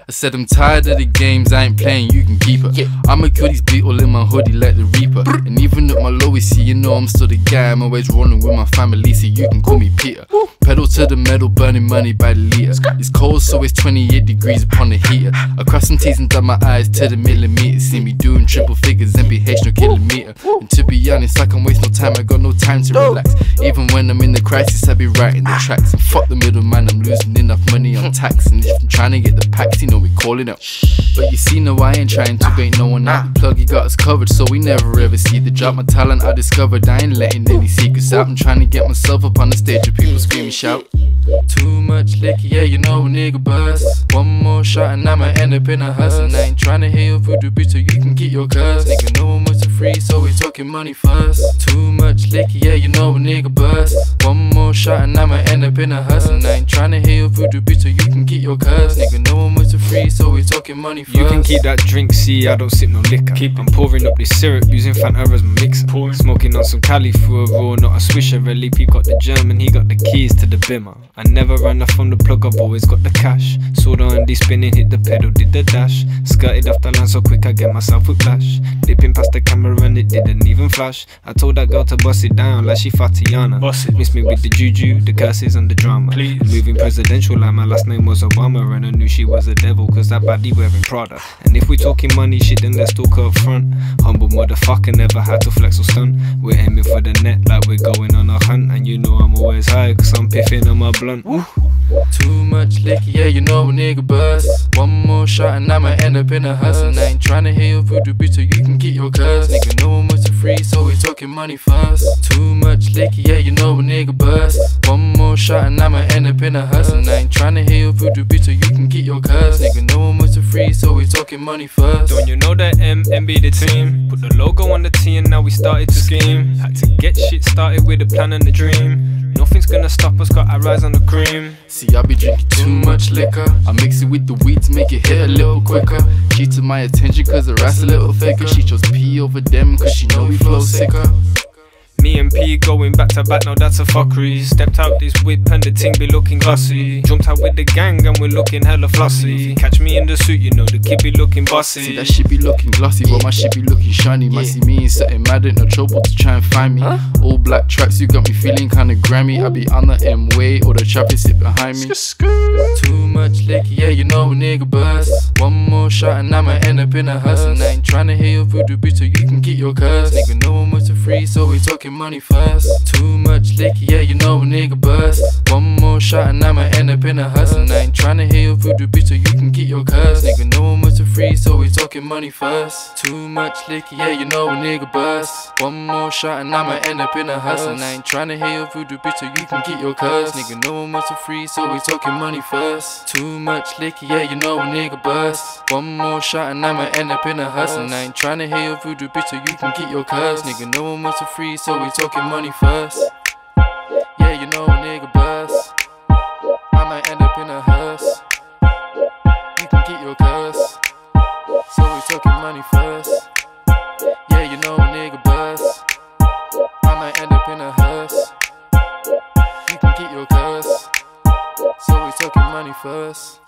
I said I'm tired of the games, I ain't playing, you can keep it. I'ma kill these beetle in my hoodie like the Reaper. And even at my lowest, see, you know I'm still the guy. I'm always rolling with my family, so you can call me Peter. Pedal to the metal, burning money by the litre. It's cold, so it's 28 degrees upon the heater. I cross some T's and dot my eyes to the millimeter. See me doing triple figures, MPH no kilometer. And to be honest, I can't waste no time, I got no time to relax. Even when I'm in the crisis, I be writing the tracks. And fuck the middleman, I'm losing enough money on tax. And if I'm trying to get the packs, you know we calling out. But you see, no, I ain't trying to bait no one out. The plug, he got us covered, so we never ever see the drop. My talent I discovered, I ain't letting any secrets out. I'm trying to get myself up on the stage with people scream and shout. Too much liquor, yeah, you know a nigga bust. One more shot and I'ma end up in a hustle. And I ain't tryna hear your voodoo bitch so you can get your cuss. Nigga, no one wants to free, so we talking money first. Too much liquor, yeah, you know a nigga bust. One more shot and I'ma end up in a hustle. And I ain't tryna hear your voodoo bitch so you can get your cuss. Nigga, no one wants to free, so we talking money first. You can keep that drink, see, I don't sip no liquor. I'm pouring up this syrup, using Fanta as my mixer. Smoking on some Cali through a raw, not a swisher. Really, Peep got the German, he got the keys to the bimmer. I never run off from the plug, I've always got the cash. Saw the Andy spinning, hit the pedal, did the dash. Skirted off the line so quick I get myself whiplash. Dipping past the camera and it didn't even flash. I told that girl to bust it down like she Fatiana. Miss me with the juju, the curses and the drama. Moving presidential like my last name was Obama. And I knew she was a devil cause that baddie wearing Prada. And if we talking money shit then let's talk up front. Humble motherfucker, never had to flex or stunt. We're aiming for the net like we're going on a hunt. And you know I'm always high cause I'm piffing on my blunt. Too much liquor, yeah, you know a nigga bust. One more shot and I'ma end up in a hustle. And I ain't tryna hear your voodoo bitch so you can get your cuss. Nigga, no one wants to free, so we talking money first. Too much liquor, yeah, you know a nigga bust. One more shot and I'ma end up in a hustle. And I ain't tryna hear your voodoo bitch so you can get your cuss. Nigga, no one wants to free, so we talking money first. Don't you know that MB the team? Put the logo on the T and now we started to scheme. Had to get shit started with a plan and a dream. Nothing's gonna stop us, got our eyes on the cream. See, I be drinking too much liquor. I mix it with the weed to make it hit a little quicker. She took my attention cause her ass a little thicker. She chose P over them cause she know we flow sicker. Me and P going back to back, now that's a fuckery. Stepped out this whip and the ting be looking glossy. Jumped out with the gang and we're looking hella flossy. Catch me in the suit, you know the kid be looking bossy. See, that shit be looking glossy, but my shit be looking shiny. Might see me in something mad, ain't no trouble to try and find me. All black tracks, you got me feeling kinda grimy. I be on the M-way, or the traffic sit behind me. Too much liquor, yeah, you know a nigga bust. One more shot and I'ma end up in a hustle. And I ain't tryna hear your voodoo bitch so you can get your cuss. Nigga, no one wants to free, so we talking money first. Too much liquor, yeah, you know a nigga bust. One more shot and I'ma end up in a hustle. And I ain't tryna hear your voodoo bitch so you can get your cuss. Nigga, no one wants to free, so we talking money first. Too much liquor, yeah, you know a nigga bust. One more shot and I'ma end up in a hustle. And I ain't tryna hear your voodoo bitch so you can get your cuss. Nigga, no one wants to free, so we talking money first. Too much liquor, yeah, you know a nigga bust. One more shot and I'ma end up in a hustle. And I ain't tryna hear your voodoo bitch so you can get your cuss. Nigga, no one wants to free, so we talking money first. Yeah, you know a nigga bust. I might end up in a hearse. You can get your curse, so we talking money first. Yeah, you know a nigga bust. I might end up in a hearse. You can get your curse, so we talking money first.